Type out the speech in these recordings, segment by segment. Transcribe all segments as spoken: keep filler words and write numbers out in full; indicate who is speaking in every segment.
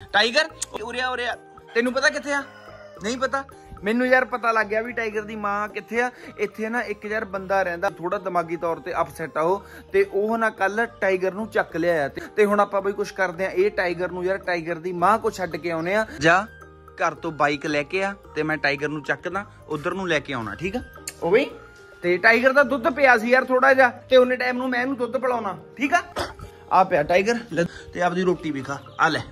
Speaker 1: Tiger उरे आ उरे आ तेनू पता किथे आ नहीं पता मैनू यार पता लग गया भी टाइगर दी मां किथे आ इत्थे ना एक यार बंदा रहिंदा थोड़ा दिमागी तौर ते अपसैट आ ओह ते ओह ना कल टाइगर नू चक लिया ते हुण आपां बई कुछ करदे आ ये टाइगर नू यार टाइगर दी मां को छड्ड के आउणे आ जा घर तो बाइक लैके आ ते मैं टाइगर नू चकदा उधर नू लैके आउणा ठीक आ ओ बई ते टाइगर दा दुध पिया सी यार थोड़ा जा ते उन्ने टाइम नू मैं इहनू दुध पिलाउणा ठीक आ आ पिया टाइगर ते आपदी रोटी भी खा आ ले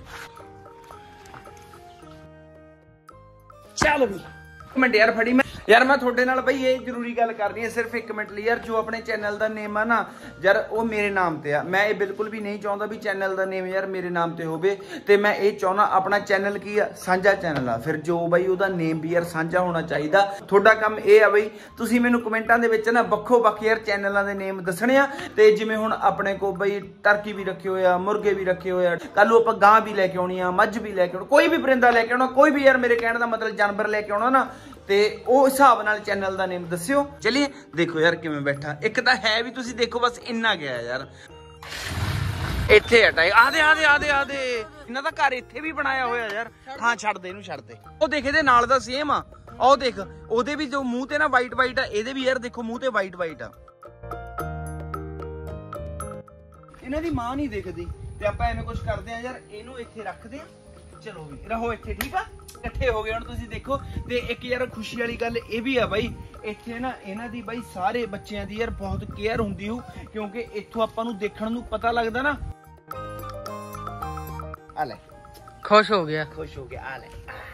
Speaker 1: चल भी मिनट यार फड़ी मैं यार मैं थोड़े नाल भाई ये जरूरी गल करनी है सिर्फ एक मिनट लिए यार जो अपने चैनल का नेम है ना यार वो मेरे नाम ते आ मैं ये बिल्कुल भी नहीं चाहता भी चैनल का नेम यार मेरे नाम ते होवे ते मैं ये चाहना अपना चैनल की है साझा चैनल आ फिर जो भाई ਉਹਦਾ नेम भी यार साझा होना चाहिए थोड़ा काम ये है बई तुसीं मैनूं कमेंटां दे विच ना बक्खो बक्ख यार चैनलों के नेम दसणे आ ते जिवें हुण अपने को बई टर्की भी रखे हुए आ मुर्गे भी रखे हुए आ कल नूं आपां गां भी लैके आउणी आ मझ भी लैके आउणी कोई भी परिंदा लैके आउणा कोई भी यार मेरे कहण दा मतलब जानवर लैके आउणा ना ते ओ हिसाब नाल चैनल दा नेम दस्सियो चलिए देखो यार किवें बैठा एक तां है भी तुसीं देखो बस इन्ना गया यार इत्थे हटाई आदे आदे आदे आदे इन्हां दा घर इत्थे भी बनाया होया यार हां छड्ड दे इनू छड्ड दे ओ देख इहदे नाल दा सेम आ ओ देख ओदे भी जो मूंह ते ना वाइट वाइट आ इहदे भी यार देखो मूंह ते वाइट वाइट आ इन्हां दी मां नहीं दिखदी ते आपां एवें कुछ करदे आ यार इहनू इत्थे रखदे आ चलो भी रहो इत्थे ठीक आ इकट्ठे हो गए हुण तुसीं देखो ते एक यार खुशी वाली गल ये भी है बई इत्थे ना इन्हां दी बई सारे बच्चों की यार बहुत केयर हुंदी हो क्योंकि इत्थों आपां नूं देखण नूं पता लगदा ना आ ले
Speaker 2: खुश हो गया
Speaker 1: खुश हो गया आ ले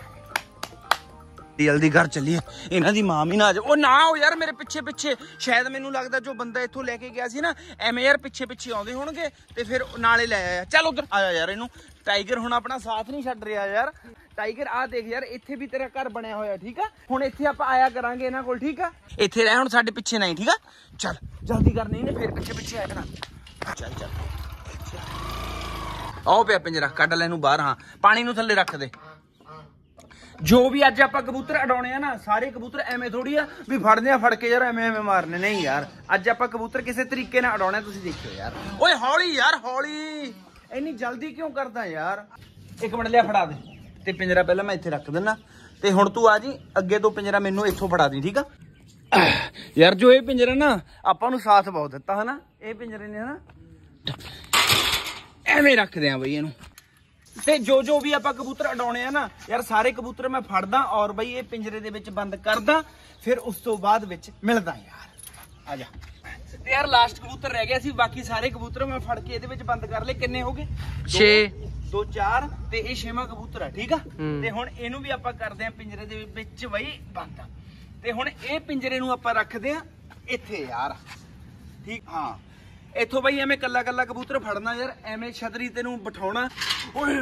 Speaker 1: जल्दी घर चलिए इन्हां दी मां भी ना आ जाए ओ ना हो यार मेरे पिछे पिछे शायद मैनू लगदा जो बंदा इत्थों लेके गया सी ना एवें यार पिछे पिछे आउंदे होणगे ते फिर नाले ले आया चल उधर आया यार इनू टाइगर हुण अपना साथ नहीं छड्ड रिहा यार टाइगर आ देख यार इत्थे भी तेरा घर बनया होया ठीक आ हुण इत्थे आपां आया करांगे इन्हां कोल ठीक आ इत्थे रह हुण साडे पिछे नहीं ठीक आ चल जल्दी कर नहीं ने फिर पिछे पिछे आया करा चल चल आओ पिया पिंजरा कढ ले इनू बाहर हां पानी नू थल्ले रख दे जो भी अज आप कबूतर उड़ाने ना सारे कबूतर एवें थोड़ी आ भी फड़ने आ फड़ के यार एवें एवें मारने नहीं यार अज आप कबूतर किसी तरीके नाल उड़ाने तुसीं देखियो यार ओए हौली यार हौली इन्नी जल्दी क्यों करदा यार एक मिनट लिया फड़ा दे ते पिंजरा पहले मैं इत्थे रख देना ते हुण तू आ जी अगे तो पिंजरा मैनू इत्थों फड़ा दी ठीक आ यार जो ये पिंजरा ना आपां नूं साथ बहुत दित्ता है ना ये पिंजरे ने ना एवें रखदे आ बई इहनूं ते जो जो भी आप कबूतर उड़ाने ना यार सारे कबूतर मैं फड़दा और बई ये पिंजरे दे विच बंद करदा फिर उस तो बाद विच मिलदा यार आ जा ते यार लास्ट कबूतर रह गया सी बाकी सारे कबूतर मैं फड़ के इहदे विच बंद कर ले किन्ने हो गए
Speaker 2: छे
Speaker 1: दो चार ते ये छेवां कबूतर है ठीक आ ते हुण इहनू भी आपां करदे आ पिंजरे दे विच बई बंद ते हुण ये पिंजरे नू आपां रखदे आ इत्थे यार ठीक हां इथों बई एवें कला कला कबूतर फड़ना यार एवें छतरी तेनू बिठाउणा ओए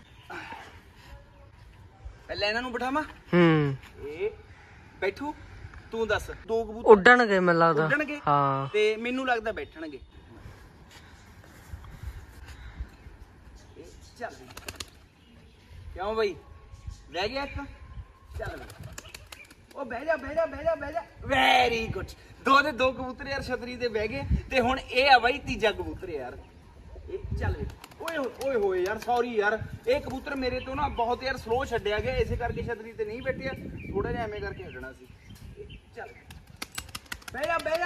Speaker 1: पहले इन्हां नू बिठावां
Speaker 2: हम्म
Speaker 1: ए बैठू तू दस दो कबूतर
Speaker 2: उड्डणगे मैं लगदा
Speaker 1: उड्डणगे
Speaker 2: हां
Speaker 1: ते मेनू लगदा बैठणगे चल क्यों बई रह गया एक चल ओ बह जा बह जा बह जा बह जा वेरी गुड दो दे दो कबूतर यार छतरी ते बह गए ते हुण ए आ बाई तीजा कबूतर यार ए चल ओए ओए होए यार सॉरी यार ये कबूतर मेरे तो ना बहुत यार स्लो छड्डिया गया इसे करके छतरी ते नहीं बैठिया थोड़ा जिहा एवें करके हटना सी चल बह जा बह जा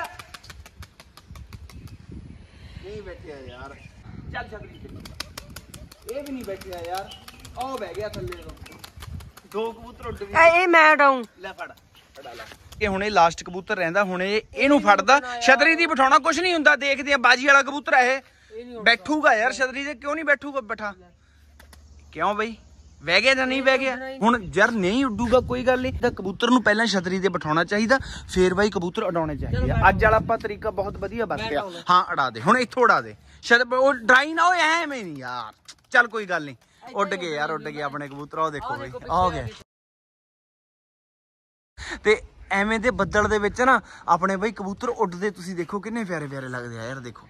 Speaker 1: नहीं बैठिया यार चल छतरी ते ये भी नहीं बैठिया यार ओ बह गया थल्ले तो दो कबूतर उड़ गए
Speaker 2: ए मैं उड़ाऊं
Speaker 1: ले फड़ फड़ा ले ਇਹ ਹੁਣੇ ਲਾਸਟ ਕਬੂਤਰ ਰਹਿੰਦਾ ਹੁਣੇ ਇਹਨੂੰ ਫੜਦਾ ਛਤਰੀ ਦੀ ਬਿਠਾਉਣਾ ਕੁਝ ਨਹੀਂ ਹੁੰਦਾ ਦੇਖਦੇ ਆ ਬਾਜੀ ਵਾਲਾ ਕਬੂਤਰ ਆ ਇਹ ਬੈਠੂਗਾ ਯਾਰ ਛਤਰੀ ਤੇ ਕਿਉਂ ਨਹੀਂ ਬੈਠੂਗਾ ਬਿਠਾ ਕਿਉਂ ਬਈ ਬਹਿ ਗਿਆ ਜਾਂ ਨਹੀਂ ਬਹਿ ਗਿਆ ਹੁਣ ਯਾਰ ਨਹੀਂ ਉੱਡੂਗਾ ਕੋਈ ਗੱਲ ਨਹੀਂ ਤਾਂ ਕਬੂਤਰ ਨੂੰ ਪਹਿਲਾਂ ਛਤਰੀ ਤੇ ਬਿਠਾਉਣਾ ਚਾਹੀਦਾ ਫੇਰ ਬਾਈ ਕਬੂਤਰ ਉਡਾਉਣੇ ਚਾਹੀਦੇ ਆ ਅੱਜ ਵਾਲਾ ਆਪਾਂ ਤਰੀਕਾ ਬਹੁਤ ਵਧੀਆ ਵਰਤਿਆ ਹਾਂ ਉਡਾ ਦੇ ਹੁਣ ਇੱਥੋਂ ਉਡਾ ਦੇ ਸ਼ਾਇਦ ਉਹ ਡਰਾਈ ਨਾ ਹੋਏ ਐਵੇਂ ਨਹੀਂ ਯਾਰ ਚੱਲ ਕੋਈ ਗੱਲ ਨਹੀਂ ਉੱਡ ਗਏ ਯਾਰ ਉੱਡ ਗਏ ਆਪਣੇ ਕਬੂਤਰ ਉਹ ਦੇਖੋ ਬਈ ਆ ਗਏ ਤੇ ਐਵੇਂ ਦੇ ਬੱਦਲ ਦੇ ਵਿੱਚ ਨਾ ਆਪਣੇ ਬਈ ਕਬੂਤਰ ਉੱਡਦੇ ਤੁਸੀਂ ਦੇਖੋ ਕਿੰਨੇ ਪਿਆਰੇ ਪਿਆਰੇ ਲੱਗਦੇ ਆ ਯਾਰ ਦੇਖੋ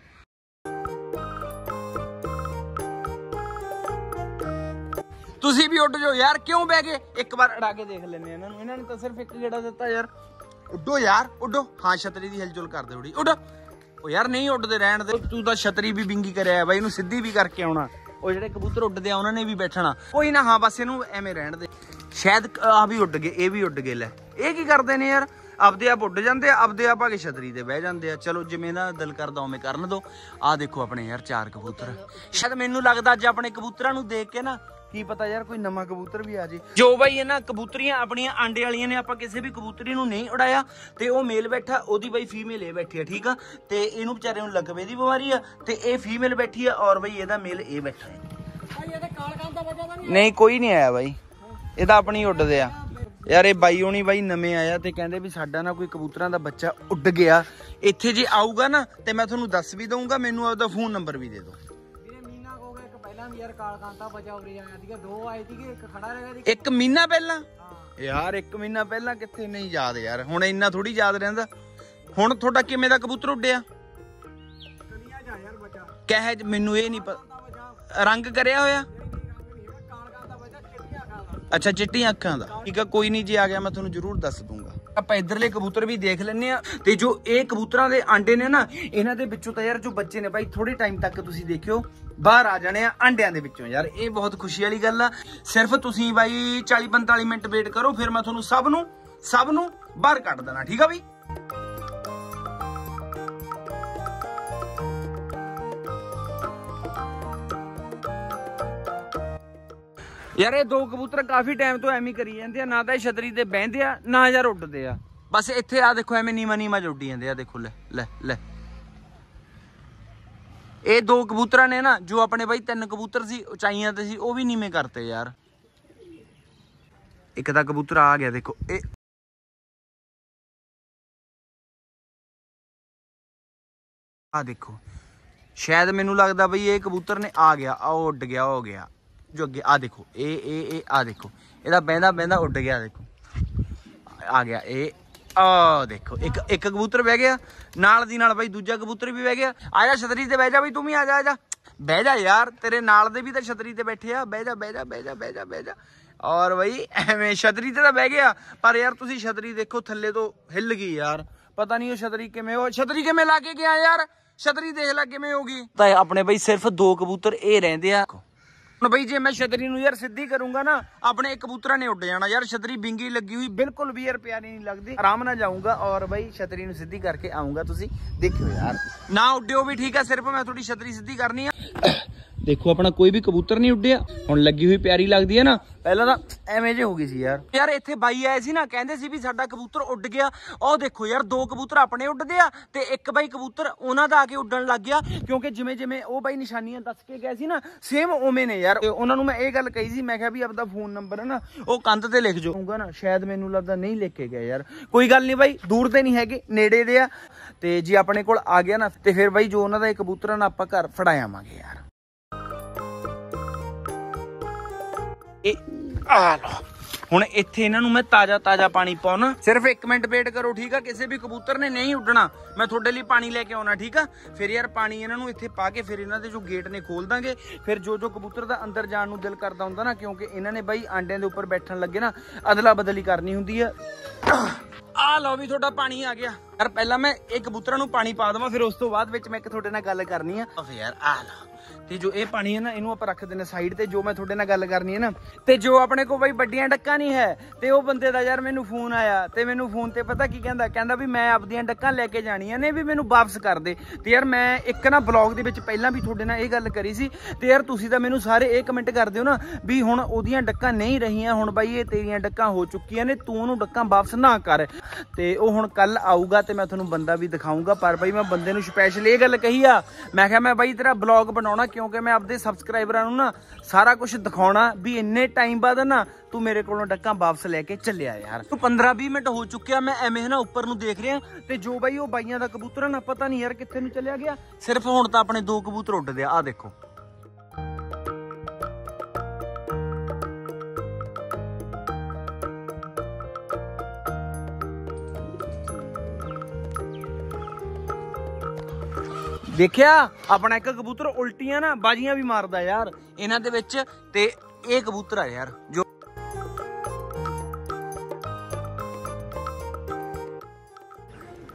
Speaker 1: ਤੁਸੀਂ ਵੀ ਉੱਡ ਜਾਓ ਯਾਰ ਕਿਉਂ ਬਹਿ ਗਏ ਇੱਕ ਵਾਰ ਉਡਾ ਕੇ ਦੇਖ ਲੈਣੇ ਇਹਨਾਂ ਨੂੰ ਇਹਨਾਂ ਨੇ ਤਾਂ ਸਿਰਫ ਇੱਕ ਗੇੜਾ ਦਿੱਤਾ ਯਾਰ ਉੱਡੋ ਯਾਰ ਉੱਡੋ ਹਾਂ ਛਤਰੀ ਦੀ ਹਿਲਜੁਲ ਕਰਦੇ ਥੋੜੀ ਉੱਡ ਉਹ ਯਾਰ ਨਹੀਂ ਉੱਡਦੇ ਰਹਿਣ ਦੇ ਤੂੰ ਤਾਂ ਛਤਰੀ ਵੀ ਬਿੰਗੀ ਕਰਿਆ ਬਾਈ ਇਹਨੂੰ ਸਿੱਧੀ ਵੀ ਕਰਕੇ ਆਉਣਾ ਉਹ ਜਿਹੜੇ ਕਬੂਤਰ ਉੱਡਦੇ ਆ ਉਹਨਾਂ ਨੇ ਵੀ ਬੈਠਣਾ। ਕੋਈ ਨਾ, ਹਾਂ ਬਸ ਇਹਨੂੰ ਐਵੇਂ ਰਹਿਣ ਦੇ। ਸ਼ਾਇਦ ਆ ਵੀ ਉੱਡ ਗਏ, ਇਹ ਵੀ ਉੱਡ ਗਏ। ਲੈ ਇਹ ਕੀ ਕਰਦੇ ਨੇ ਯਾਰ, ਆਪਦੇ ਆਪ ਉੱਡ ਜਾਂਦੇ ਆ, ਆਪਦੇ ਆਪ ਆ ਕੇ ਛਤਰੀ ਤੇ ਬਹਿ ਜਾਂਦੇ ਆ। ਚਲੋ ਜਿਵੇਂ ਦਾ ਦਿਲ ਕਰਦਾ ਉਵੇਂ ਕਰਨ ਦੋ। ਆ ਦੇਖੋ ਆਪਣੇ ਯਾਰ ਚਾਰ ਕਬੂਤਰ। ਸ਼ਾਇਦ ਮੈਨੂੰ ਲੱਗਦਾ ਅੱਜ ਆਪਣੇ ਕਬੂਤਰਾਂ ਨੂੰ ਦੇਖ ਕੇ ਨਾ, ਕੀ ਪਤਾ ਯਾਰ ਕੋਈ ਨਵਾਂ ਕਬੂਤਰ ਵੀ ਆ ਜੇ। ਜੋ ਬਾਈ ਇਹਨਾਂ ਕਬੂਤਰੀਆਂ ਆਪਣੀਆਂ ਆਂਡੇ ਵਾਲੀਆਂ ਨੇ, ਆਪਾਂ ਕਿਸੇ ਵੀ ਕਬੂਤਰੀ ਨੂੰ ਨਹੀਂ ਉਡਾਇਆ ਤੇ ਉਹ ਮੇਲ ਬੈਠਾ, ਉਹਦੀ ਬਾਈ ਫੀਮੇਲ ਇਹ ਬੈਠੀ ਆ, ਠੀਕ ਆ। ਤੇ ਇਹਨੂੰ ਵਿਚਾਰੇ ਨੂੰ ਲਕਵੇ ਦੀ ਬਿਮਾਰੀ ਆ ਤੇ ਇਹ ਫੀਮੇਲ ਬੈਠੀ ਆ, ਔਰ ਬਾਈ ਇਹਦਾ ਮੇਲ ਇਹ ਬੈਠਾ ਹੈ। ਨਹੀਂ ਕੋਈ ਨਹੀਂ ਆਇਆ ਬਾਈ, ਇਹ ਤਾਂ ਆਪਣੀ ਉੱਡਦੇ ਆ ਯਾਰ। ਇਹ ਬਾਈ ਹੋਣੀ ਬਾਈ ਨਵੇਂ ਆਇਆ ਤੇ ਕਹਿੰਦੇ ਵੀ ਸਾਡਾ ਨਾ ਕੋਈ ਕਬੂਤਰਾਂ ਦਾ ਬੱਚਾ ਉੱਡ ਗਿਆ। ਇੱਥੇ ਜੇ ਆਊਗਾ ਨਾ ਤੇ ਮੈਂ ਤੁਹਾਨੂੰ ਦੱਸ ਵੀ ਦਊਂਗਾ, ਮੈਨੂੰ ਆਪਦਾ ਫੋਨ ਨੰਬਰ ਵੀ ਦੇ ਦਿਓ। ਇੱਕ ਮਹੀਨਾ ਪਹਿਲਾਂ ਯਾਰ, ਇੱਕ ਮਹੀਨਾ ਪਹਿਲਾਂ ਕਿੱਥੇ ਨਹੀਂ ਯਾਦ ਯਾਰ, ਹੁਣ ਇੰਨਾ ਥੋੜੀ ਯਾਦ ਰਹਿੰਦਾ। ਹੁਣ ਤੁਹਾਡਾ ਕਿਵੇਂ ਦਾ ਕਬੂਤਰ ਉੱਡਿਆ? ਕਹਿ ਮੈਨੂੰ ਇਹ ਨਹੀਂ ਪਤਾ, ਰੰਗ ਕਰਿਆ ਹੋਇਆ? ਅੱਛਾ ਚਿੱਟੀਆਂ ਅੱਖਾਂ ਦਾ, ਠੀਕ ਆ। ਕੋਈ ਨਹੀਂ, ਜੇ ਆ ਗਿਆ ਮੈਂ ਤੁਹਾਨੂੰ ਜ਼ਰੂਰ ਦੱਸ ਦੂੰਗਾ। ਆਪਾਂ ਇਧਰਲੇ ਕਬੂਤਰ ਵੀ ਦੇਖ ਲੈਣੇ ਆ। ਤੇ ਜੋ ਇਹ ਕਬੂਤਰਾਂ ਦੇ ਆਂਡੇ ਨੇ ਨਾ, ਇਹਨਾਂ ਦੇ ਵਿੱਚੋਂ ਤਾਂ ਯਾਰ ਜੋ ਬੱਚੇ ਨੇ ਬਾਈ ਥੋੜੇ ਟਾਈਮ ਤੱਕ ਤੁਸੀਂ ਦੇਖਿਓ ਬਾਹਰ ਆ ਜਾਣੇ ਆ ਆਂਡਿਆਂ ਦੇ ਵਿੱਚੋਂ। ਯਾਰ ਇਹ ਬਹੁਤ ਖੁਸ਼ੀ ਵਾਲੀ ਗੱਲ ਆ। ਸਿਰਫ ਤੁਸੀਂ ਬਾਈ ਚਾਲੀ ਪੰਤਾਲੀ ਮਿੰਟ ਵੇਟ ਕਰੋ, ਫਿਰ ਮੈਂ ਤੁਹਾਨੂੰ ਸਭ ਨੂੰ ਸਭ ਨੂੰ ਬਾਹਰ ਕੱਢ ਦੇਣਾ, ਠੀਕ ਆ ਬਈ। ਯਾਰ ਇਹ ਦੋ ਕਬੂਤਰ ਕਾਫੀ ਟਾਈਮ ਤੋਂ ਐਵੇਂ ਕਰੀ ਜਾਂਦੇ ਆ, ਨਾ ਤਾਂ ਇਹ ਛਤਰੀ ਤੇ ਬਹਿੰਦੇ ਆ ਨਾ ਯਾਰ ਉੱਡਦੇ ਆ। ਬਸ ਇੱਥੇ ਆ ਦੇਖੋ ਐਵੇਂ ਨੀਮਾ ਨੀਮਾ ਚ ਉੱਡੀ ਜਾਂਦੇ ਆ। ਦੇਖੋ ਲੈ ਲੈ ਲੈ, ਇਹ ਦੋ ਕਬੂਤਰਾਂ ਨੇ ਨਾ, ਜੋ ਆਪਣੇ ਬਾਈ ਤਿੰਨ ਕਬੂਤਰ ਸੀ ਉਚਾਈਆਂ ਤੇ ਸੀ, ਉਹ ਵੀ ਨੀਵੇਂ ਕਰਤੇ ਯਾਰ। ਇੱਕ ਤਾਂ ਕਬੂਤਰ ਆ ਗਿਆ ਦੇਖੋ, ਇਹ ਆ ਦੇਖੋ। ਸ਼ਾਇਦ ਮੈਨੂੰ ਲੱਗਦਾ ਬਈ ਇਹ ਕਬੂਤਰ ਨੇ ਆ ਗਿਆ, ਆ ਉੱਡ ਗਿਆ, ਹੋ ਗਿਆ ਜੋ ਅੱਗੇ। ਆ ਦੇਖੋ ਇਹ ਇਹ ਇਹ ਆ ਦੇਖੋ, ਇਹਦਾ ਬਹਿੰਦਾ ਬਹਿੰਦਾ ਉੱਡ ਗਿਆ। ਦੇਖੋ ਆ ਗਿਆ ਇਹ, ਆ ਦੇਖੋ ਇੱਕ ਇੱਕ ਕਬੂਤਰ ਬਹਿ ਗਿਆ, ਨਾਲ ਦੀ ਨਾਲ ਬਾਈ ਦੂਜਾ ਕਬੂਤਰ ਵੀ ਬਹਿ ਗਿਆ। ਆ ਜਾ ਛਤਰੀ ਤੇ ਬਹਿ ਜਾ ਬਈ, ਤੂੰ ਵੀ ਆ ਜਾ, ਆ ਜਾ ਬਹਿ ਜਾ ਯਾਰ, ਤੇਰੇ ਨਾਲ ਦੇ ਵੀ ਤਾਂ ਛਤਰੀ ਤੇ ਬੈਠੇ ਆ। ਬਹਿ ਜਾ ਬਹਿ ਜਾ ਬਹਿ ਜਾ ਬਹਿ ਜਾ ਬਹਿ ਜਾ। ਔਰ ਬਾਈ ਐਵੇਂ ਛਤਰੀ ਤੇ ਤਾਂ ਬਹਿ ਗਿਆ, ਪਰ ਯਾਰ ਤੁਸੀਂ ਛਤਰੀ ਦੇਖੋ ਥੱਲੇ ਤੋਂ ਹਿੱਲ ਗਈ ਯਾਰ। ਪਤਾ ਨਹੀਂ ਉਹ ਛਤਰੀ ਕਿਵੇਂ, ਉਹ ਛਤਰੀ ਕਿਵੇਂ ਲਾ ਕੇ ਗਿਆ ਯਾਰ, ਛਤਰੀ ਦੇਖ ਲੈ ਕਿਵੇਂ ਹੋ ਗਈ। ਤਾਂ ਆਪਣੇ ਬਾਈ ਸਿਰਫ ਦੋ ਕਬੂਤਰ ਇਹ ਰਹਿੰਦੇ ਆ। ਹੁਣ ਬਈ ਜੇ ਮੈਂ ਛਤਰੀ ਨੂੰ ਯਾਰ ਸਿੱਧੀ ਕਰੂੰਗਾ ਨਾ, ਆਪਣੇ ਕਬੂਤਰਾਂ ਨੇ ਉੱਡ ਜਾਣਾ ਯਾਰ। ਛਤਰੀ ਬਿੰਗੀ ਲੱਗੀ ਹੋਈ ਬਿਲਕੁਲ ਵੀ ਯਾਰ ਪਿਆਰੀ ਨਹੀਂ ਲੱਗਦੀ। ਆਰਾਮ ਨਾਲ ਜਾਊਂਗਾ ਔਰ ਬਈ ਛਤਰੀ ਨੂੰ ਸਿੱਧੀ ਕਰਕੇ ਆਊਂਗਾ, ਤੁਸੀਂ ਦੇਖਿਓ ਯਾਰ। ਨਾ ਉੱਡਿਓ ਵੀ ਠੀਕ ਆ, ਸਿਰਫ ਮੈਂ ਥੋੜੀ ਛਤਰੀ ਸਿੱਧੀ ਕਰਨੀ ਆ। ਦੇਖੋ ਆਪਣਾ ਕੋਈ ਵੀ ਕਬੂਤਰ ਨਹੀਂ ਉੱਡਿਆ। ਹੁਣ ਲੱਗੀ ਹੋਈ ਪਿਆਰੀ ਲੱਗਦੀ ਹੈ ਨਾ, ਪਹਿਲਾਂ ਤਾਂ ਐਵੇਂ ਜੇ ਹੋ ਗਈ ਸੀ ਯਾਰ। ਯਾਰ ਇੱਥੇ ਬਾਈ ਆਏ ਸੀ ਨਾ, ਕਹਿੰਦੇ ਸੀ ਵੀ ਸਾਡਾ ਕਬੂਤਰ ਉੱਡ ਗਿਆ। ਉਹ ਦੇਖੋ ਯਾਰ, ਦੋ ਕਬੂਤਰ ਆਪਣੇ ਉੱਡਦੇ ਆ ਤੇ ਇੱਕ ਬਾਈ ਕਬੂਤਰ ਉਹਨਾਂ ਦਾ ਆ ਕੇ ਉੱਡਣ ਲੱਗ ਗਿਆ। ਕਿਉਂਕਿ ਜਿਵੇਂ ਜਿਵੇਂ ਉਹ ਬਾਈ ਨਿਸ਼ਾਨੀਆਂ ਦੱਸ ਕੇ ਗਏ ਸੀ ਨਾ, ਸੇਮ ਉਵੇਂ ਨੇ ਯਾਰ। ਉਹਨਾਂ ਨੂੰ ਮੈਂ ਇਹ ਗੱਲ ਕਹੀ ਸੀ, ਮੈਂ ਕਿਹਾ ਵੀ ਆਪਦਾ ਫੋਨ ਨੰਬਰ ਹੈ ਨਾ ਉਹ ਕੰਧ ਤੇ ਲਿਖ ਜਾਊਗਾ ਨਾ। ਸ਼ਾਇਦ ਮੈਨੂੰ ਲੱਗਦਾ ਨਹੀਂ ਲਿਖ ਕੇ ਗਏ ਯਾਰ। ਕੋਈ ਗੱਲ ਨਹੀਂ ਬਾਈ, ਦੂਰ ਤੇ ਨਹੀਂ ਹੈਗੇ, ਨੇੜੇ ਦੇ ਆ। ਤੇ ਜੇ ਆਪਣੇ ਕੋਲ ਆ ਗਿਆ ਨਾ ਤੇ ਫਿਰ ਬਾਈ ਜੋ ਉਹਨਾਂ ਦਾ ਇਹ ਕਬੂਤਰਾਂ ਨਾਲ ਆਪਾਂ ਘਰ ਫੜਾਇਆਵਾਂਗੇ ਯਾਰ। ਆ ਲੋ ਹੁਣ ਇੱਥੇ ਇਹਨਾਂ ਨੂੰ ਮੈਂ ਤਾਜ਼ਾ ਤਾਜ਼ਾ ਪਾਣੀ ਪਾਉਣਾ। ਸਿਰਫ ਇੱਕ ਮਿੰਟ ਵੇਟ ਕਰੋ, ਠੀਕ ਆ। ਕਿਸੇ ਵੀ ਕਬੂਤਰ ਨੇ ਨਹੀਂ ਉੱਡਣਾ, ਮੈਂ ਤੁਹਾਡੇ ਲਈ ਪਾਣੀ ਲੈ ਕੇ ਆਉਣਾ, ਠੀਕ ਆ। ਫਿਰ ਯਾਰ ਪਾਣੀ ਇਹਨਾਂ ਨੂੰ ਇੱਥੇ ਪਾ ਕੇ ਫਿਰ ਇਹਨਾਂ ਦੇ ਜੋ ਗੇਟ ਨੇ ਖੋਲ ਦਾਂਗੇ। ਫਿਰ ਜੋ ਜੋ ਕਬੂਤਰ ਦਾ ਅੰਦਰ ਜਾਣ ਨੂੰ ਦਿਲ ਕਰਦਾ ਹੁੰਦਾ ਨਾ, ਕਿਉਂਕਿ ਇਹਨਾਂ ਨੇ ਬਾਈ ਆਂਡਿਆਂ ਦੇ ਉੱਪਰ ਬੈਠਣ ਲੱਗੇ ਨਾ, ਅਦਲਾ ਬਦਲੀ ਕਰਨੀ ਹੁੰਦੀ ਆ। ਆ ਲਓ ਵੀ ਤੁਹਾਡਾ ਪਾਣੀ ਆ ਗਿਆ ਯਾਰ। ਪਹਿਲਾਂ ਮੈਂ ਇਹ ਕਬੂਤਰਾਂ ਨੂੰ ਪਾਣੀ ਪਾ ਦੇਵਾਂ, ਫਿਰ ਉਸ ਤੋਂ ਬਾਅਦ ਵਿੱਚ ਮੈਂ ਇੱਕ ਤੁਹਾਡੇ ਨਾਲ ਗੱਲ ਕਰਨੀ ਆ। ਯਾਰ ਆ ਲਓ, ਤੇ ਜੋ ਇਹ ਪਾਣੀ ਹੈ ਨਾ, ਇਹਨੂੰ ਆਪਾਂ ਰੱਖ ਦਿੰਦੇ ਸਾਈਡ ਤੇ। ਜੋ ਮੈਂ ਤੁਹਾਡੇ ਨਾਲ ਗੱਲ ਕਰਨੀ ਹੈ ਨਾ, ਤੇ ਜੋ ਆਪਣੇ ਕੋਲ ਬਾਈ ਵੱਡੀਆਂ ਡੱਕਾਂ ਨਹੀਂ ਹੈ, ਤੇ ਉਹ ਬੰਦੇ ਦਾ ਯਾਰ ਮੈਨੂੰ ਫੋਨ ਆਇਆ, ਤੇ ਮੈਨੂੰ ਫੋਨ ਤੇ ਪਤਾ ਕੀ ਕਹਿੰਦਾ, ਕਹਿੰਦਾ ਵੀ ਮੈਂ ਆਪਦੀਆਂ ਡੱਕਾਂ ਲੈ ਕੇ ਜਾਣੀਆਂ ਨੇ, ਵੀ ਮੈਨੂੰ ਵਾਪਸ ਕਰ ਦੇ। ਤੇ ਯਾਰ ਮੈਂ ਇੱਕ ਨਾ ਬਲੌਗ ਦੇ ਵਿੱਚ ਪਹਿਲਾਂ ਵੀ ਤੁਹਾਡੇ ਨਾਲ ਇਹ ਗੱਲ ਕਰੀ ਸੀ, ਤੇ ਯਾਰ ਤੁਸੀਂ ਤਾਂ ਮੈਨੂੰ ਸਾਰੇ ਇਹ ਕਮੈਂਟ ਕਰ ਦਿਓ ਨਾ ਵੀ ਹੁਣ ਉਹਦੀਆਂ ਡੱਕਾਂ ਨਹੀਂ ਰਹੀਆਂ, ਹੁਣ ਬਾਈ ਇਹ ਤੇਰੀਆਂ ਡੱਕਾਂ ਹੋ ਚੁੱਕੀਆਂ ਨੇ, ਤੂੰ ਉਹਨੂੰ ਡੱਕਾਂ ਵਾਪਸ ਨਾ ਕਰ। ਤੇ ਉਹ ਹੁਣ ਕੱਲ ਆਊਗਾ ਤੇ ਮੈਂ ਤੁਹਾਨੂੰ ਬੰਦਾ ਵੀ ਦਿਖਾਊਂਗਾ। ਪਰ ਬਾਈ ਮੈਂ ਬੰਦੇ ਨੂੰ ਸਪੈਸ਼ਲ ਇਹ ਗੱਲ ਕਹੀ ਆ, ਮੈਂ ਕਿਹਾ ਮੈਂ ਬਾਈ ਤੇਰਾ ਬਲੌਗ ਬਣਾਉਣਾ, ਕਿਉਂਕਿ ਮੈਂ ਆਪਦੇ ਸਬਸਕ੍ਰਾਈਬਰਾਂ ਨੂੰ ਨਾ ਸਾਰਾ ਕੁਝ ਦਿਖਾਉਣਾ ਵੀ ਇੰਨੇ ਟਾਈਮ ਬਾਅਦ ਨਾ ਤੂੰ ਮੇਰੇ ਕੋਲੋਂ ਡੱਕਾਂ ਵਾਪਸ ਲੈ ਕੇ ਚੱਲਿਆ ਯਾਰ। ਤੂੰ ਪੰਦਰਾਂ ਵੀਹ ਮਿੰਟ ਹੋ ਚੁੱਕਿਆ, ਮੈਂ ਐਵੇਂ ਨਾ ਉੱਪਰ ਨੂੰ ਦੇਖ ਰਿਹਾ, ਤੇ ਜੋ ਬਾਈ ਉਹ ਬਾਈਆਂ ਦਾ ਕਬੂਤਰ ਨਾ ਪਤਾ ਨਹੀਂ ਯਾਰ ਕਿੱਥੇ ਨੂੰ ਚੱਲਿਆ ਗਿਆ। ਸਿਰਫ ਹੁਣ ਤਾਂ ਆਪਣੇ ਦੋ ਕਬੂਤਰ ਉੱਡਦੇ ਆ, ਆ ਦੇਖੋ। ਦੇਖਿਆ ਆਪਣਾ ਇੱਕ ਕਬੂਤਰ ਉਲਟੀਆਂ ਨਾ ਬਾਜੀਆਂ ਵੀ ਮਾਰਦਾ ਯਾਰ ਇਹਨਾਂ ਦੇ ਵਿੱਚ, ਤੇ ਇਹ ਕਬੂਤਰ ਆ ਯਾਰ ਜੋ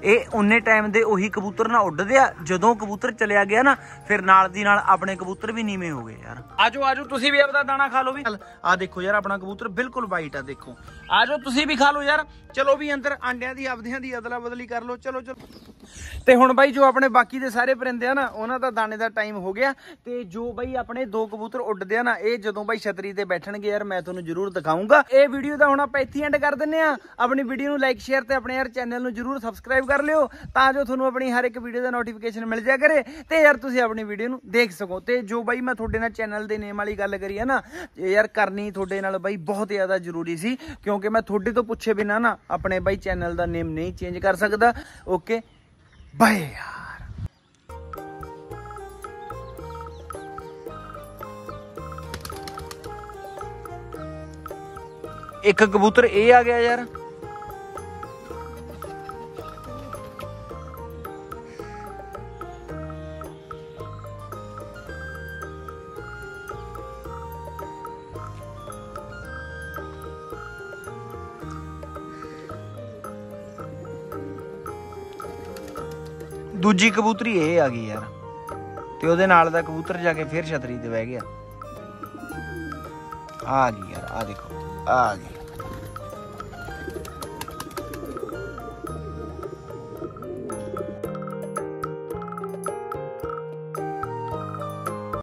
Speaker 1: ਇਹ ਉਨੇ ਟਾਈਮ ਦੇ ਉਹੀ ਕਬੂਤਰ ਨਾ ਉੱਡਦੇ ਆ, ਜਦੋਂ ਕਬੂਤਰ ਚਲਿਆ ਗਿਆ ਨਾ ਫਿਰ ਨਾਲ ਦੀ ਨਾਲ ਆਪਣੇ ਕਬੂਤਰ ਵੀ ਨੀਵੇਂ ਹੋ ਗਏ ਯਾਰ। ਆਜੋ ਆਜੋ ਤੁਸੀਂ ਵੀ ਆਪਦਾ ਦਾਣਾ ਖਾ ਲਓ ਵੀ। ਆ ਦੇਖੋ ਯਾਰ ਆਪਣਾ ਕਬੂਤਰ ਬਿਲਕੁਲ ਵਾਈਟ ਆ, ਦੇਖੋ। ਆਜੋ ਤੁਸੀਂ ਵੀ ਖਾ ਲਓ ਯਾਰ। ਚਲੋ ਵੀ ਅੰਦਰ ਆਂਡਿਆਂ ਦੀ ਆਪਦਿਆਂ ਦੀ ਅਦਲਾ ਬਦਲੀ ਕਰ ਲਓ। ਚਲੋ ਚਲੋ। ਤੇ ਹੁਣ ਬਾਈ ਜੋ ਆਪਣੇ ਬਾਕੀ ਦੇ ਸਾਰੇ ਪਰਿੰਦੇ ਆ ਨਾ ਉਹਨਾਂ ਦਾ ਦਾਣੇ ਦਾ ਟਾਈਮ ਹੋ ਗਿਆ। ਤੇ ਜੋ ਬਾਈ ਆਪਣੇ ਦੋ ਕਬੂਤਰ ਉੱਡਦੇ ਆ ਨਾ ਇਹ ਜਦੋਂ ਬਾਈ ਛਤਰੀ ਤੇ ਬੈਠਣਗੇ ਯਾਰ ਮੈਂ ਤੁਹਾਨੂੰ ਜ਼ਰੂਰ ਦਿਖਾਊਂਗਾ। ਇਹ ਵੀਡੀਓ ਦਾ ਹੁਣ ਆਪਾਂ ਇੱਥੇ ਐਂਡ ਕਰ ਦਿੰਨੇ ਆ। ਆਪਣੀ ਵੀਡੀਓ ਨੂੰ ਲਾਈਕ ਸ਼ੇਅਰ ਤੇ ਆਪਣੇ ਯਾਰ ਚੈਨਲ ਨੂੰ ਜ਼ਰੂਰ ਸਬਸਕ੍ਰਾਈਬ ਕਰ ਲਿਓ ਤਾਂ ਜੋ ਤੁਹਾਨੂੰ ਆਪਣੀ ਹਰ ਇੱਕ ਵੀਡੀਓ ਦਾ ਨੋਟੀਫਿਕੇਸ਼ਨ ਮਿਲ ਜਾ ਕਰੇ ਤੇ ਯਾਰ ਤੁਸੀਂ ਆਪਣੀ ਵੀਡੀਓ ਨੂੰ ਦੇਖ ਸਕੋ। ਤੇ ਜੋ ਬਾਈ ਮੈਂ ਤੁਹਾਡੇ ਨਾਲ ਚੈਨਲ ਦੇ ਨੇਮ ਵਾਲੀ ਗੱਲ ਕਰੀ ਆ ਨਾ ਯਾਰ ਕਰਨੀ ਤੁਹਾਡੇ ਨਾਲ ਬਾਈ ਬਹੁਤ ਜ਼ਿਆਦਾ ਜ਼ਰੂਰੀ ਸੀ ਕਿਉਂਕਿ ਮੈਂ ਤੁਹਾਡੇ ਤੋਂ ਪੁੱਛੇ ਬਿਨਾਂ ਨਾ ਆਪਣੇ ਬਾਈ ਚੈਨਲ ਦਾ ਨੇਮ ਨਹੀਂ ਚੇਂਜ ਕਰ ਸਕਦਾ। ਓਕੇ ਬਾਏ ਯਾਰ। ਇੱਕ ਕਬੂਤਰ ਇਹ ਆ ਗਿਆ ਯਾਰ। ਦੂਜੀ ਕਬੂਤਰੀ ਇਹ ਆ ਗਈ ਯਾਰ ਤੇ ਉਹਦੇ ਨਾਲ ਦਾ ਕਬੂਤਰ ਜਾ ਕੇ ਫਿਰ ਛਤਰੀ ਤੇ ਬਹਿ ਗਿਆ। ਆ ਗਈ ਯਾਰ, ਆ ਦੇਖੋ ਆ ਗਈ।